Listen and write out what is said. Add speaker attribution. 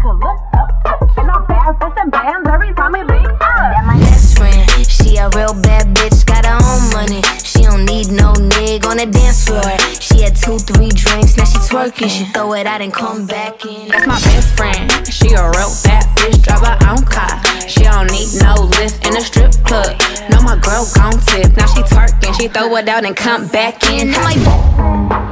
Speaker 1: to look up, touch, and I'm bad for some bands every time we link up.
Speaker 2: That my best friend, she a real bad bitch, got her own money. She don't need no nigga on the dance floor. She had 2-3 drinks, now she twerking. She throw it out and come back in.
Speaker 3: That's my best friend, she a real bad bitch, drive her own car. She don't need no lift in a strip club. No, my girl gon' tip, now she twerking. She throw it out and come back in.
Speaker 2: That my